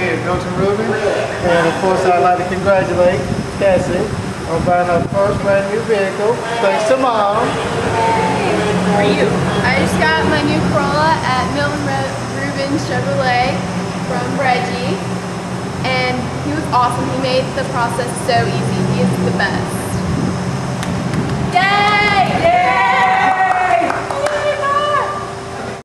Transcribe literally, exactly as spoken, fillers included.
here at Milton Rubin. And of course, I'd like to congratulate Cassie on buying her first brand new vehicle. Thanks to Mom. For you. I just got my new Corolla at Milton Rubin Chevrolet from Reggie. And he was awesome. He made the process so easy. He is the best.